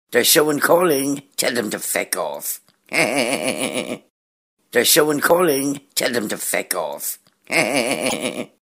There's someone calling, tell them to feck off. There's someone calling, tell them to feck off.